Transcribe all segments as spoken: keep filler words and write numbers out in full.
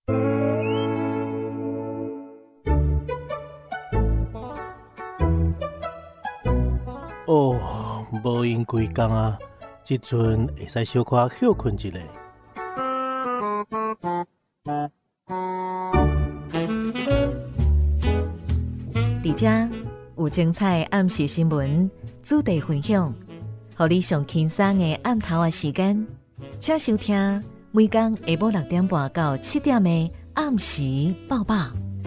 哦，无闲规工啊，即阵会使小可休困一下。 伫遮有精彩暗时新闻主题分享，互你上轻松的暗头的时间，请收听每天下晡六点半到七点的暗时报报。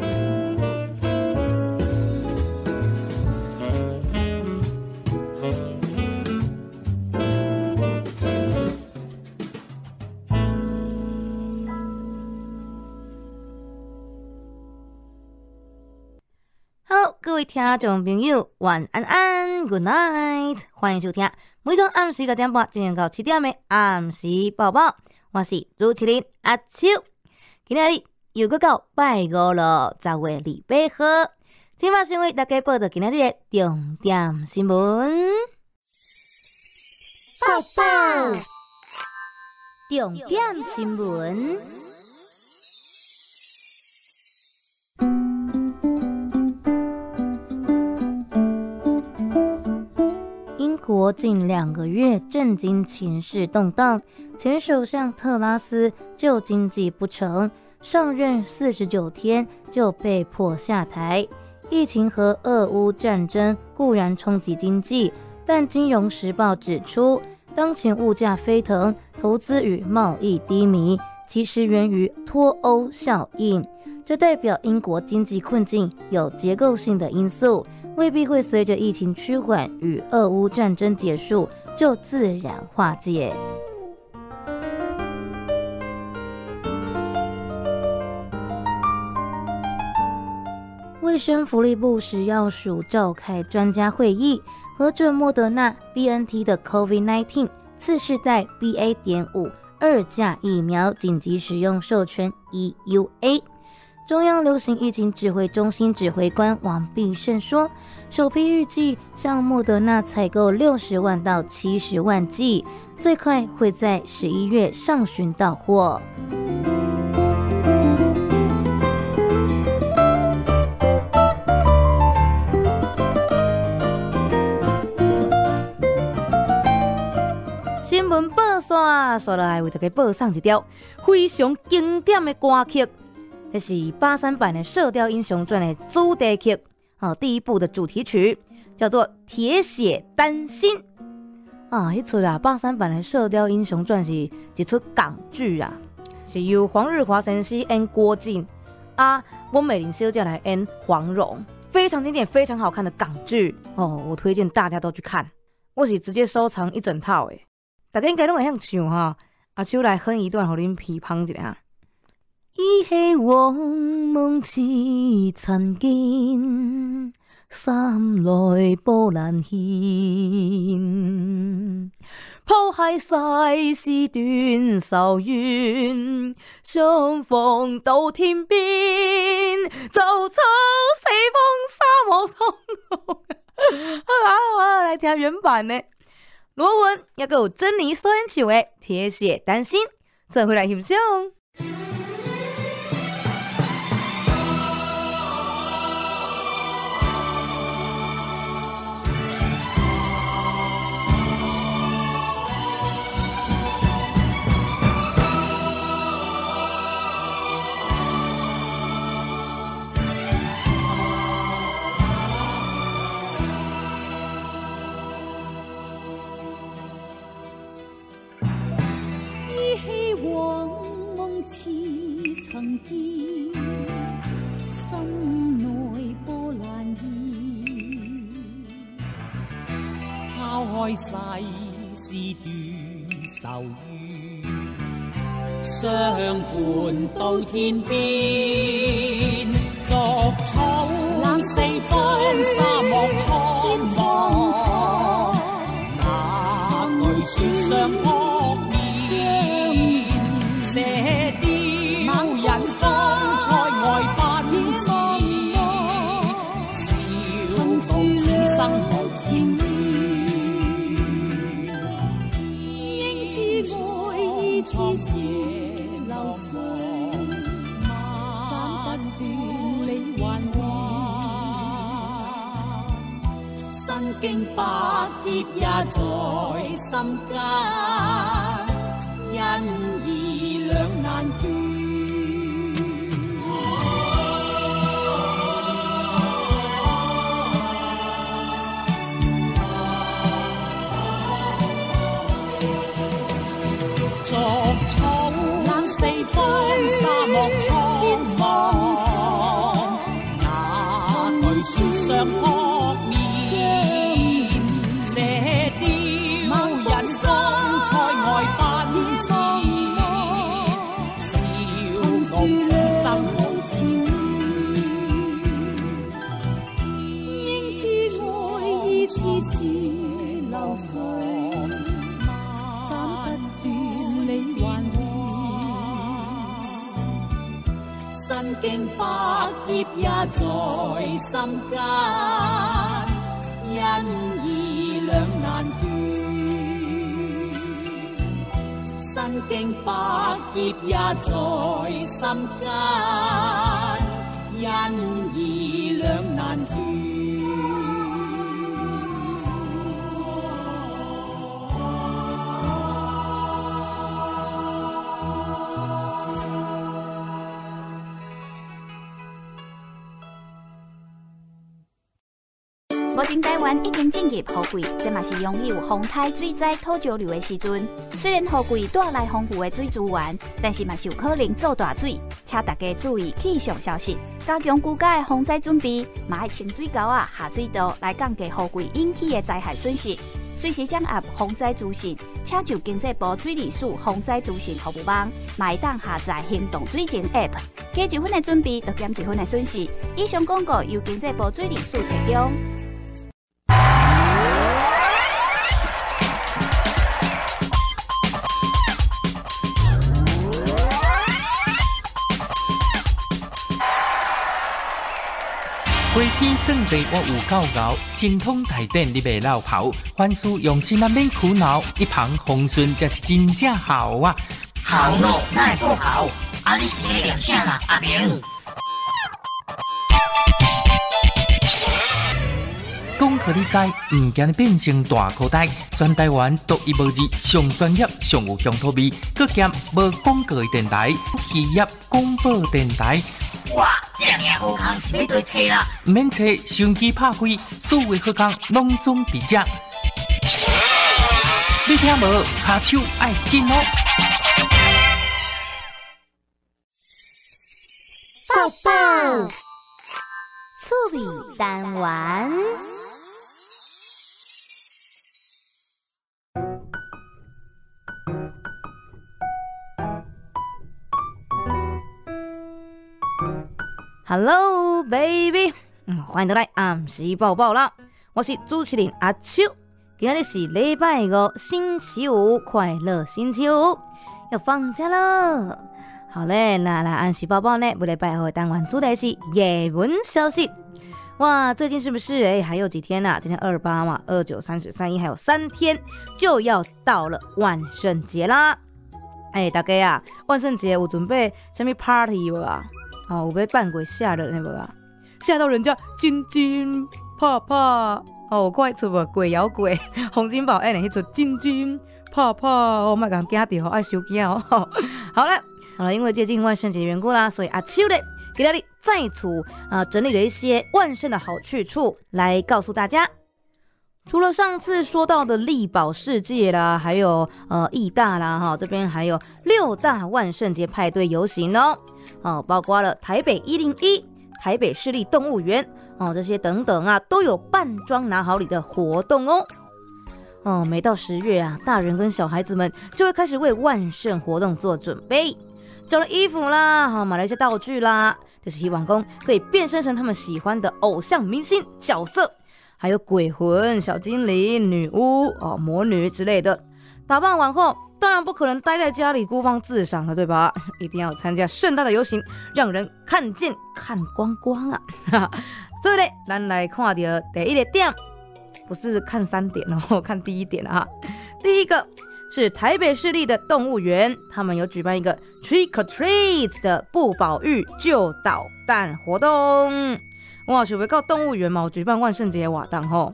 各位听众朋友，晚安安 ，Good night， 欢迎收听每天暗时六点半进行到七点的暗时报报，我是主持人阿秋。今天日又搁到拜五咯，十月二八号。今晚先为大家报道今天日的重点新闻。报报，重点新闻。英国近两个月震惊情势动荡，前首相特拉斯就经济不成，上任四十九天就被迫下台。疫情和俄乌战争固然冲击经济，但金融时报指出，当前物价飞腾，投资与贸易低迷，其实源于脱欧效应。这代表英国经济困境有结构性的因素，未必会随着疫情趋缓与俄乌战争结束就自然化解。卫生福利部食药署召开专家会议，核准莫德纳 B N T 的 COVID 十九 次世代 B A 点五 二价疫苗紧急使用授权 E U A。中央流行疫情指挥中心指挥官王必胜说，首批预计向莫德纳采购六十万到七十万剂，最快会在十一月上旬到货。新闻报线，刷来为大家报上一条非常经典的歌曲。这是八三版的《射雕英雄传》的主题曲，哦，第一部的主题曲叫做《铁血丹心》啊。迄出啊，八三版的《射雕英雄传》是一出港剧啊，是由黄日华先生演郭靖啊，翁美玲小姐来演黄蓉，非常经典、非常好看的港剧哦。我推荐大家都去看，我是直接收藏一整套诶。大家应该拢会晓唱哈，阿秋来哼一段，互恁批判一下哈。依稀往梦似曾見，三來波瀾牽。拋開世事斷愁怨，相逢到天邊，就抽四方沙漠通。好啦好啦，來聽原版呢。羅文也有珍妮所演唱的《鐵血丹心》，這回來欣賞。似曾見，心內波瀾現。拋開世事斷愁怨，相伴到天邊。逐草四方沙漠蒼茫，那對雪相撲面。射雕人風采外奔馳，笑傲此生無纏綿。應知愛意似是流水漫身經百劫也在心間，因義兩難斷。逐草冷四方，沙漠蒼茫，那對笑相撲面，射雕人風塞外奔馳，笑傲此生無情緣，應知愛意似是流水。身經百劫也在心間，因義兩難斷。身經百劫也在心間，因義兩難斷。 目前台灣已經進入雨季，這嘛是擁有風颱水災土石流的時陣。雖然雨季帶來豐富的水資源，但是嘛是有可能造大水，請大家注意氣象消息，加強居家的防災準備，嘛愛清水溝啊、下水道來降低雨季引起的災害損失。隨時掌握防災資訊，請就經濟部水利署防災資訊服務網，嘛會當下載行動水情 App， 加一分的準備，就減一分的損失。以上廣告由經濟部水利署提供。 花天正地我有够熬，心通大典你袂落跑，凡事用心啊免苦恼，一旁风顺才是真正好啊！ 好咯，那会不好？啊，你是咧念啥啦，阿明？ 讲互你知，唔惊你变成大口袋。全台湾独一无二、上专业、上有乡土味，佮兼无广告的电台——企业广播电台。 哇，这尔好康是要对车啦！ 唔免车，收音机拍开，所有好康拢总伫遮。你听无？骹手爱紧哦！ 抱抱，趣味单元。Hello baby， 嗯，欢迎回来暗时抱抱啦！我是主持人阿秋，今日是礼拜五星期五，快乐星期五要放假了。好嘞，那来暗时抱抱呢，不礼拜五的单元主题是夜文消息。哇，最近是不是哎还有几天啊？今天二八嘛，二九、三十、三一，还有三天就要到了万圣节啦！哎，大家啊，万圣节有准备什么 party 无啊？哦，有要扮鬼吓人的无啊？吓到人家惊惊怕怕哦！有看出无鬼妖鬼洪金宝演的迄出惊惊怕怕哦，莫甲惊到，爱收惊哦。好了好了，因为接近万圣节的缘故啦，所以阿秋咧给大家再次啊整理了一些万圣的好去处来告诉大家。除了上次说到的力宝世界啦，还有呃义大啦哈，这边还有六大万圣节派对游行哦。哦，包括了台北一零一、台北市立动物园哦，这些等等啊，都有扮装拿好礼的活动哦。哦，每到十月啊，大人跟小孩子们就会开始为万圣活动做准备，找了衣服啦，好、哦、买了一些道具啦，就是希望公可以变身成他们喜欢的偶像明星角色，还有鬼魂、小精灵、女巫哦、魔女之类的。打扮完后，当然不可能待在家里孤芳自赏了，对吧？一定要参加盛大的游行，让人看见看光光啊！所以呢，咱来看到第一个点，不是看三点哦，看第一点啊。第一个是台北市立的动物园，他们有举办一个 Trick or Treat 的不保育就捣蛋活动。哇，想要到动物园嘛，有举办万圣节活动吼。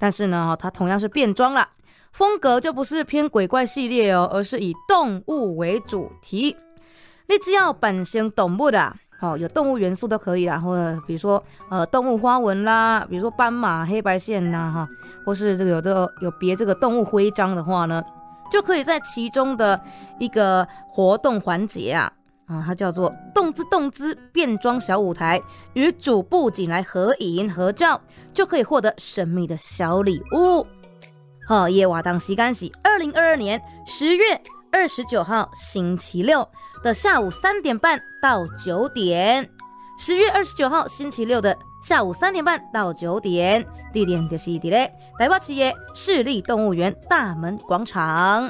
但是呢，它同样是变装啦，风格就不是偏鬼怪系列哦，而是以动物为主题。你只要扮成动物的，好、哦、有动物元素都可以啦，或者比如说呃动物花纹啦，比如说斑马、黑白线呐，哈，或是这个有的有别这个动物徽章的话呢，就可以在其中的一个活动环节啊。啊，它叫做动滋动滋变装小舞台，与主布景来合影合照，就可以获得神秘的小礼物。好、哦，夜瓦当时间是二零二二年十月二十九号星期六的下午三点半到九点。十月二十九号星期六的下午三点半到九点，地点就是在咧台北市的市立动物园大门广场。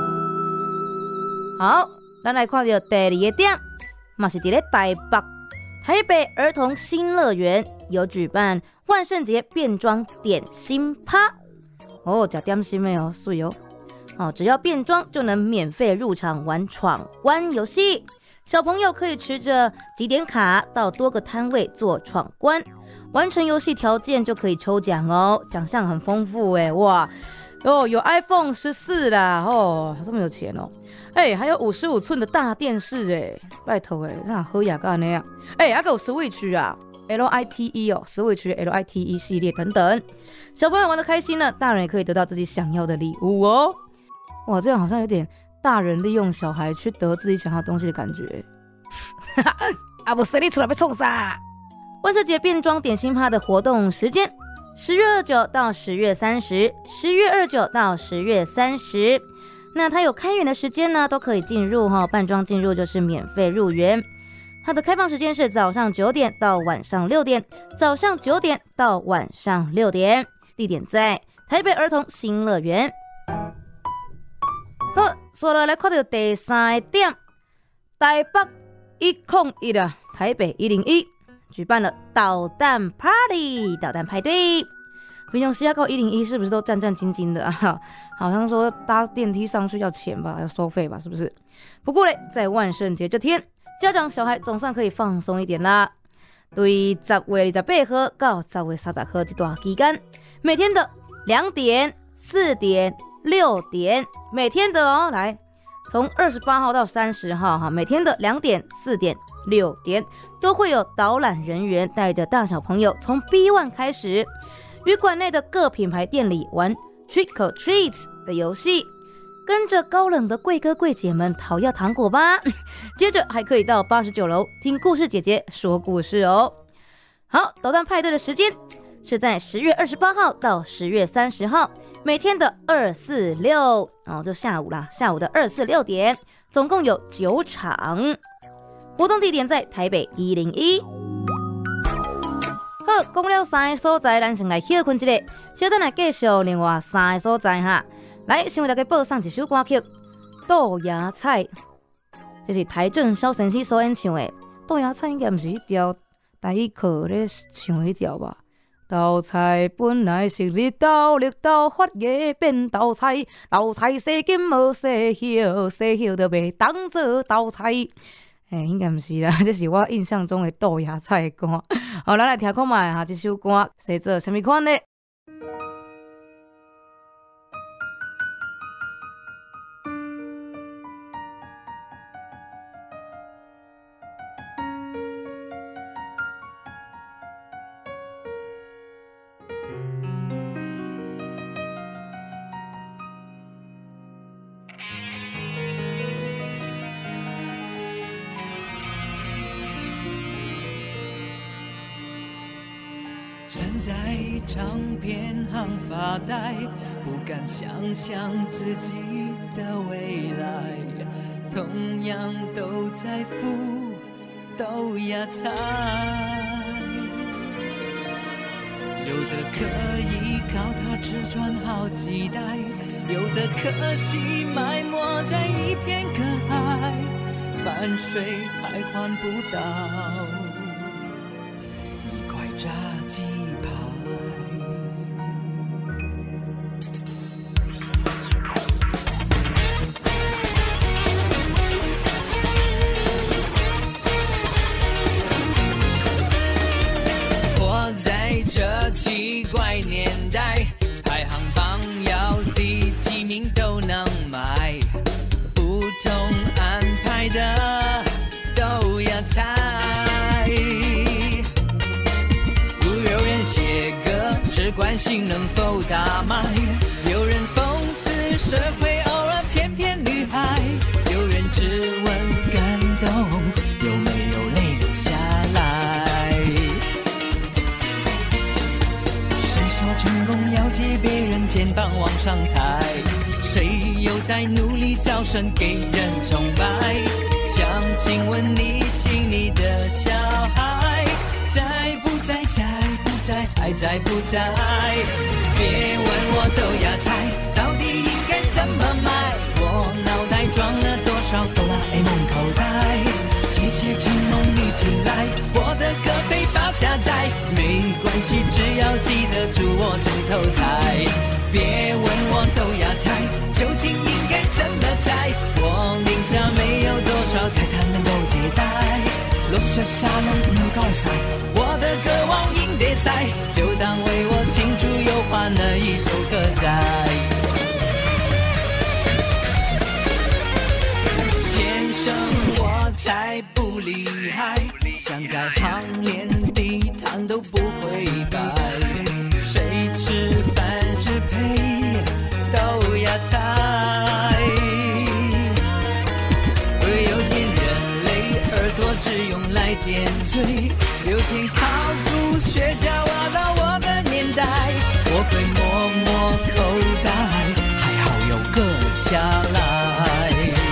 好。咱来看到第二个点，嘛是在台北，台北儿童新乐园有举办万圣节变装点心趴。哦，吃点心的哦，水哦。哦，只要变装就能免费入场玩闯关游戏。小朋友可以持着集点卡到多个摊位做闯关，完成游戏条件就可以抽奖哦，奖项很丰富哎，哇！哦，有 iPhone 十四啦，哦，这么有钱哦。哎、欸，还有五十五寸的大电视哎，拜托哎，那好雅干那样。哎，还有 Switch 啊 ，L I T E 哦 ，Switch L I T E 系列等等，小朋友玩得开心呢，大人也可以得到自己想要的礼物哦。哇，这样好像有点大人利用小孩去得自己想要的东西的感觉。啊，不是你出来被冲啥？万圣节变装点心趴的活动时间：十月二十九到十月三十，十月二十九到十月三十。那它有开园的时间呢，都可以进入哈，扮装进入就是免费入园。它的开放时间是早上九点到晚上六点，早上九点到晚上六点，地点在台北儿童新乐园。好，所以来看到第三点，台北一零一啊，台北一零一举办了导弹 Party 导弹派对。平常时要靠一零一是不是都战战兢兢的啊？好像说搭电梯上去要钱吧，要收费吧，是不是？不过嘞，在万圣节这天，家长小孩总算可以放松一点啦。对十月二十八号到十月三十号这段期间，每天的两点、四点、六点，每天的哦，来，从二十八号到三十号哈，每天的两点、四点、六点都会有导览人员带着大小朋友从 B 一 开始。于馆内的各品牌店里玩 Trick or Treats 的游戏，跟着高冷的贵哥贵姐们讨要糖果吧。接着还可以到八十九楼听故事姐姐说故事哦。好，导弹派对的时间是在十月二十八号到十月三十号，每天的二四六哦，就下午啦，下午的二四六点，总共有九场。活动地点在台北一零一。好，讲了三个所在，咱先来休困一下，稍等来继续另外三个所在哈。来，先为大家播送一首歌曲《豆芽菜》，这是台正萧晨曦所演唱的。豆芽菜应该不是一条台语课咧唱的一条吧？豆菜本来是绿豆，绿豆发芽变豆菜，豆菜生根无细叶，细叶就袂当做豆菜。哎、欸，应该不是啦，这是我印象中的豆芽菜的歌。好，咱来听看卖哈，这首歌写做什么款呢？ 站在唱片行发呆，不敢想象自己的未来，同样都在孵豆芽菜，有的可以靠它吃穿好几代，有的可惜埋没在一片可爱，半水还换不到一块炸鸡排。活在这奇怪年代， 关心能否大卖。有人讽刺社会偶尔偏偏女孩，有人质问感动有没有泪流下来。谁说成功要借别人肩膀往上踩？谁又在努力造神给人崇拜？想请问你心里的小孩在不在？在不在？还在不在？别问我豆芽菜到底应该怎么买，我脑袋装了多少哆啦 A 梦口袋。谢谢承蒙你进来，我的歌被发下载，没关系，只要记得祝我中头彩。别问我豆芽菜究竟应该怎么栽，我名下没有多少财产能够借贷。落下下拢唔该晒，我的歌往赢得赛，就当为我庆祝又换了一首歌仔。天生我才不厉害，想改行连地毯都不会摆，谁吃饭只配豆芽菜。有天人类耳朵只用来点缀，有天考古学家挖到我的年代，我会摸摸口袋，还好有个下来。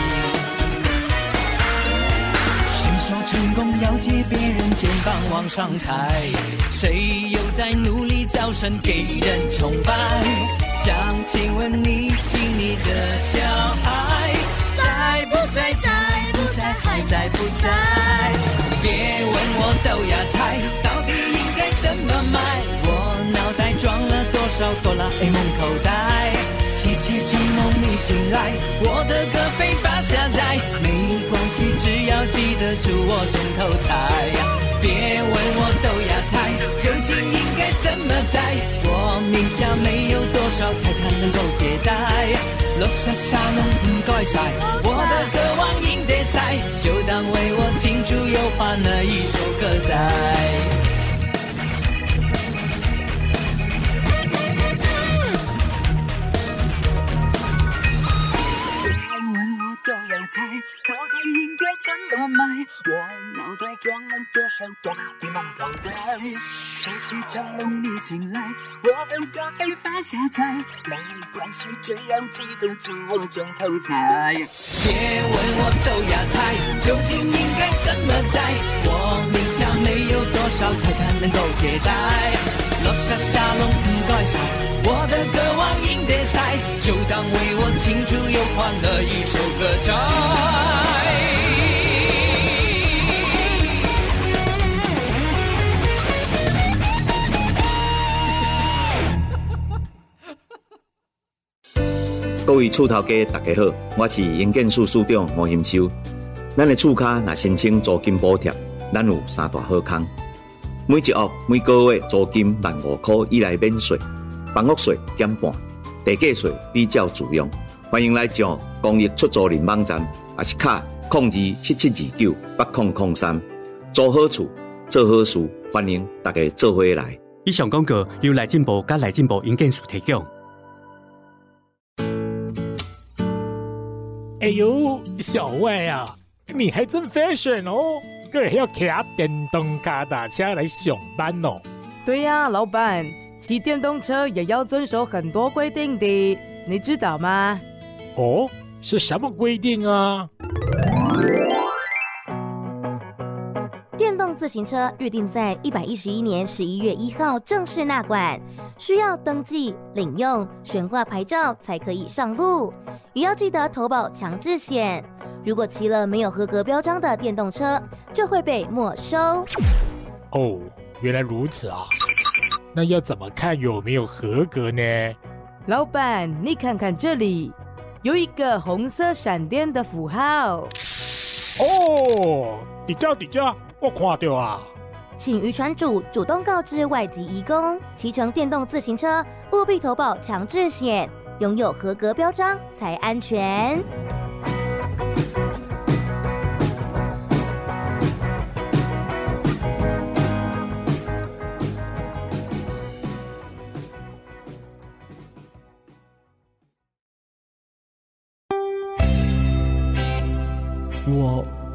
谁说成功要借别人肩膀往上踩？谁又在努力造神给人崇拜？想请问你心里的小孩在不在？在不在？还在不在？别问我豆芽菜到底应该怎么买，我脑袋装了多少哆啦 A 梦口袋。谢谢承蒙你进来，我的歌被发下载，没关系，只要记得祝我中头彩。别问我豆芽菜究竟应该怎么栽，我名下没有多少财产能够借贷。落下下拢唔该晒，我的歌往赢得赛，就当为我庆祝又换了一首歌仔。菜到底应该怎么卖？我脑袋装了多少哆啦 A 梦口袋？谁去张龙你进来，我的歌被发下载，没关系，只要记得祝我中头彩。别问我豆芽菜究竟应该怎么栽，我名下没有多少财产能够借贷。落下下龙唔该晒，我的歌往赢得赛，就当为我庆祝又换了一首歌仔。 各位厝头家大家好，我是营建署署长吴兴秋。咱的厝卡若申请租金补贴，咱有三大好康。每一屋每个月租金万五块以内免税，房屋税减半，地价税比较自用。欢迎来上公益出租人网站，也是卡零二七七二九八零零三，租好厝，做好事，欢迎大家做伙来。 以上广告由内政部甲内政部营建署提供。 哎呦，小外啊，你还真 fashion 哦！个人要骑电动脚踏车来上班哦。 对呀、啊，老板，骑电动车也要遵守很多规定的，你知道吗？ 哦，是什么规定啊？ 电动自行车预定在一百一十一年十一月一号正式纳管，需要登记、领用、悬挂牌照才可以上路，也要记得投保强制险。如果骑了没有合格标章的电动车，就会被没收。 哦，原来如此啊！那要怎么看有没有合格呢？ 老板，你看看这里，有一个红色闪电的符号。 哦，底价底价，我看到啊！ 请渔船主主动告知外籍移工，骑乘电动自行车务必投保强制险，拥有合格标章才安全。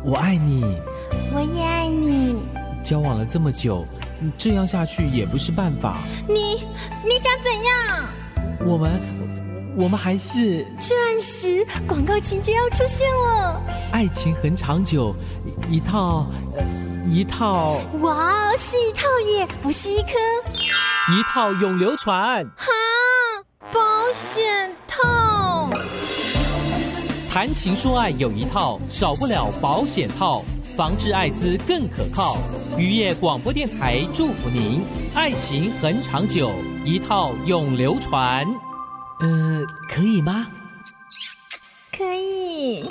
我爱你， 我也爱你。 交往了这么久，这样下去也不是办法。 你你想怎样？ 我们我们还是钻石广告情节要出现了。 爱情很长久，一套一套。 哇，是一套耶，不是一颗。 一套永流传。 哈，保险套。 谈情说爱有一套，少不了保险套，防治艾滋更可靠。渔业广播电台祝福您，爱情很长久，一套永流传。 呃，可以吗？ 可以。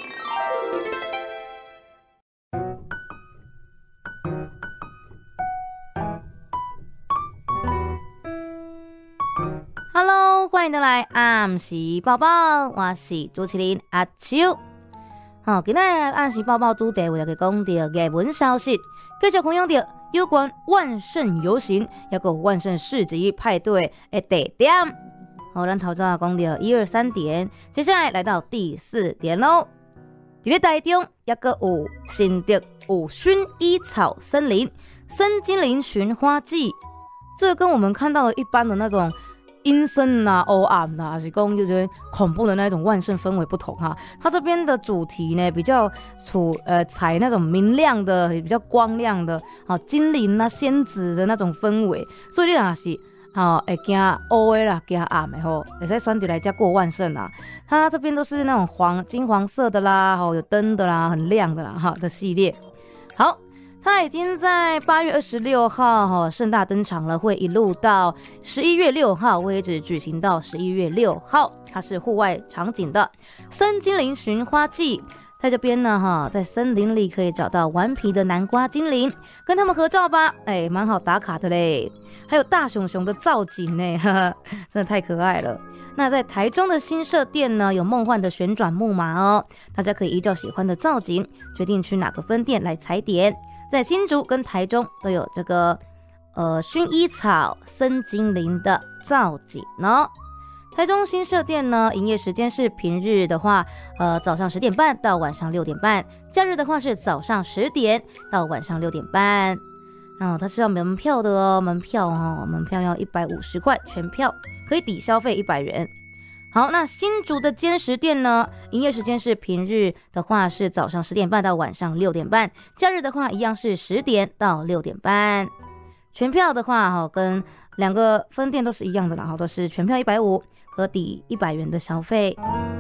Hello， 欢迎回来，暗时报报，我是主持人阿秋。好，今日暗时报报主题为大家讲到热门消息，继续分享到有关万圣游行，还有万圣市集派对的地点。好，咱头先讲到一二三点，接下来来到第四点喽。在台中也个有新竹有薰衣草森林、森精灵寻花季，这跟我们看到的一般的那种阴森啊、黑暗啊，还是讲就是恐怖的那种万圣氛围不同哈。它这边的主题呢，比较处呃采那种明亮的、比较光亮的，好精灵啊、仙子的那种氛围，所以你若是好会惊黑的啦、惊暗的吼，会使选择来家过万圣啊。它这边都是那种黄金黄色的啦，吼有灯的啦，很亮的啦哈的系列。好。它已经在八月二十六号哈盛大登场了，会一路到十一月六号，会一直举行到十一月六号。它是户外场景的森精灵寻花季，在这边呢哈，在森林里可以找到顽皮的南瓜精灵，跟他们合照吧，哎，蛮好打卡的嘞。还有大熊熊的造景呢，呵呵，真的太可爱了。那在台中的新社店呢，有梦幻的旋转木马哦，大家可以依照喜欢的造景，决定去哪个分店来踩点。在新竹跟台中都有这个呃薰衣草森精灵的造景呢。台中新社店呢，营业时间是平日的话，呃早上十点半到晚上六点半；假日的话是早上十点到晚上六点半。然后它是要门票的哦，门票哦，门票要一百五十块，全票可以抵消费一百元。好，那新竹的坚实店呢，营业时间是平日的话是早上十点半到晚上六点半，假日的话一样是十点到六点半。全票的话哈，跟两个分店都是一样的啦，都是全票一百五，可抵一百元的消费。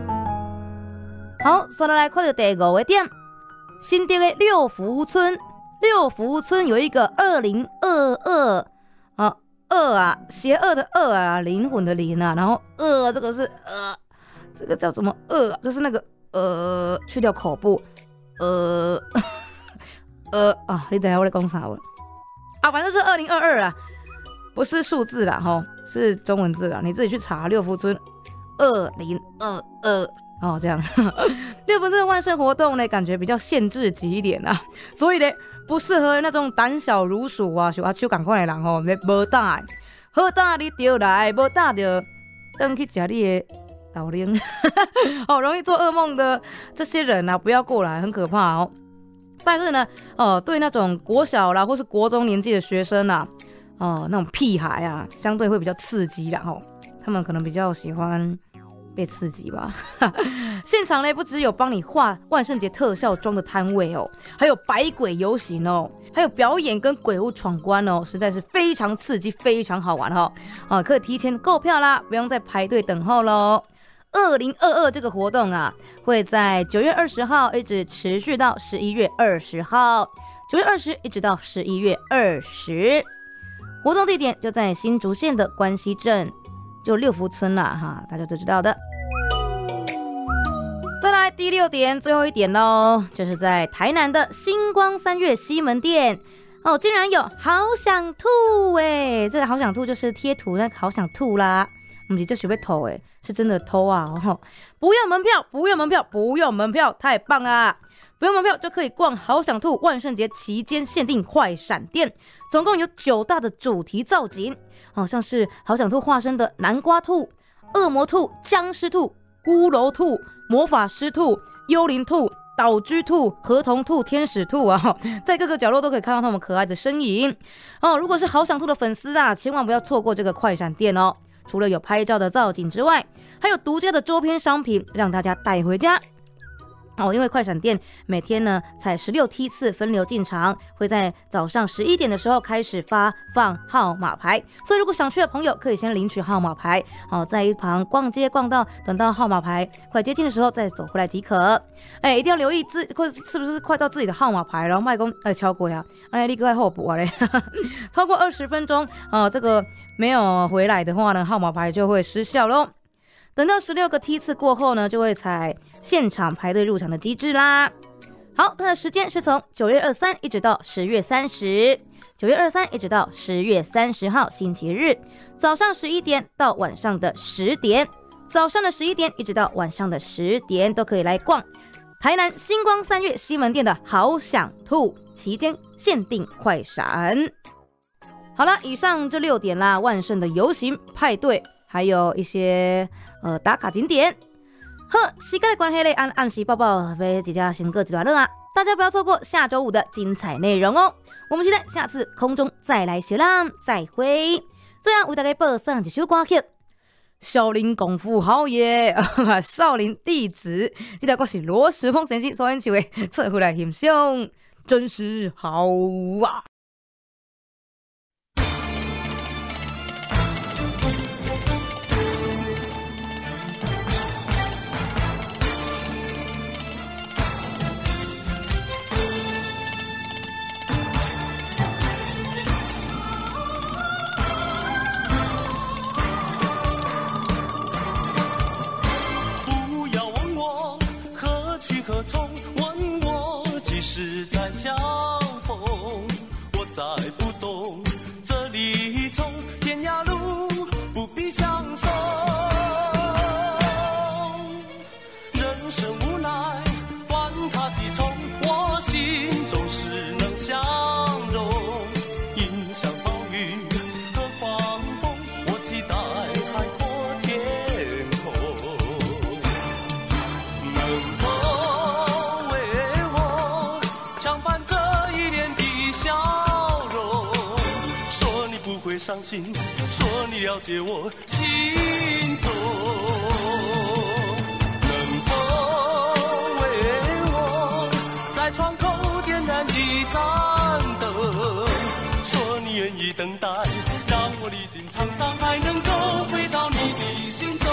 好，接下来看到第五个点，新竹的六福村，六福村有一个二零二二啊。恶啊，邪恶的恶啊，灵魂的灵啊，然后恶这个是呃，这个叫什么恶？就是那个呃，去掉口部，呃呃啊，你等一下我在讲啥了？啊，反正是二零二二啊，不是数字啦，吼，是中文字啦，你自己去查六福村二零二二哦，这样。六福村万圣活动呢，感觉比较限制级一点啊，所以呢。不适合那种胆小如鼠啊，像阿秋同款的人吼，无胆，好胆你就来，无胆就回去吃你的老灵，好容易做噩梦的这些人啊，不要过来，很可怕哦。但是呢，呃，对那种国小啦或是国中年纪的学生啊，哦、呃，那种屁孩啊，相对会比较刺激啦吼，他们可能比较喜欢被刺激吧。现场呢，不只有帮你画万圣节特效妆的摊位哦，还有百鬼游行哦，还有表演跟鬼屋闯关哦，实在是非常刺激，非常好玩哦。啊，可以提前购票啦，不用再排队等候喽。二零二二这个活动啊，会在九月二十号一直持续到十一月二十号，九月二十一直到十一月二十。活动地点就在新竹县的关西镇，就六福村啦哈，大家都知道的。再来第六点，最后一点咯，就是在台南的星光三月西门店哦，竟然有好想吐哎！这个好想吐就是贴图那好想吐啦，不是这是要吐哎，是真的偷啊哦！不用门票，不用门票，不用门票，太棒啦！不用门票就可以逛好想吐万圣节期间限定快闪店，总共有九大的主题造景，好像是好想吐化身的南瓜兔、恶魔兔、僵尸兔、骷髅兔、魔法师兔、幽灵兔、 岛居兔、河童兔、天使兔啊，在各个角落都可以看到它们可爱的身影哦。如果是好想兔的粉丝啊，千万不要错过这个快闪店哦。除了有拍照的造景之外，还有独家的周边商品让大家带回家。哦，因为快闪店每天呢采十六梯次分流进场，会在早上十一点的时候开始发放号码牌，所以如果想去的朋友可以先领取号码牌，好，在一旁逛街逛到等到号码牌快接近的时候再走回来即可。哎，一定要留意自或是不是快到自己的号码牌了，卖公哎超过呀，哎立刻在候补啊嘞，超过二十分钟啊、呃，这个没有回来的话呢，号码牌就会失效喽。等到十六个梯次过后呢，就会采现场排队入场的机制啦。好，它的时间是从九月二十三一直到十月三十，九月二十三一直到十月三十号星期日，早上十一点到晚上的十点，早上的十一点一直到晚上的十点都可以来逛台南星光三月西门店的好想兔期间限定快闪。好了，以上这六点啦，万圣的游行派对，还有一些呃打卡景点。好，时间的关系嘞，按按时报报要即将先过一段落啊，大家不要错过下周五的精彩内容哦。我们期待下次空中再来相浪，再会。最后为大家播送一首歌曲，少林功夫好耶，少林弟子，这条歌是罗时丰先生所演唱的，侧回来欣赏，真是好啊。 何从问我几时再相逢？我再不懂，这里从天涯路不必相送。人生无奈，管他几重，我心中事能相容。迎向暴雨和狂风，我期待海阔天空。能否伤心，说你了解我心中，能否为我在窗口点燃一盏灯？说你愿意等待，让我历经沧桑，还能够回到你的心中。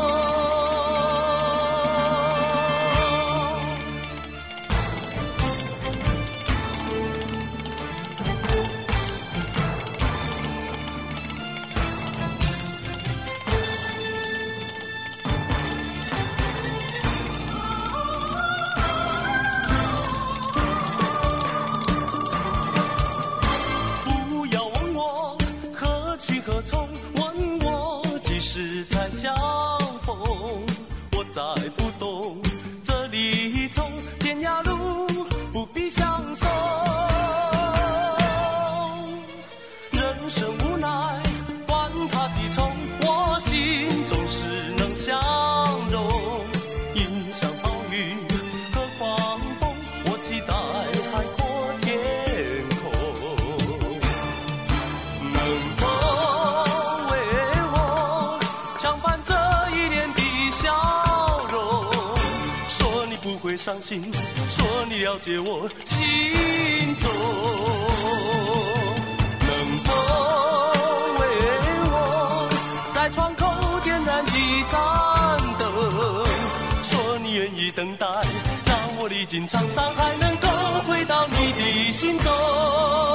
再不懂，这里从天涯路不必相送。人生无奈，管他几重，我心中事能相容。迎向暴雨和狂风，我期待海阔天空。能否为我强伴这一脸的笑？不会伤心，说你了解我心中。能否为我在窗口点燃一盏灯？说你愿意等待，让我历经沧桑，还能够回到你的心中。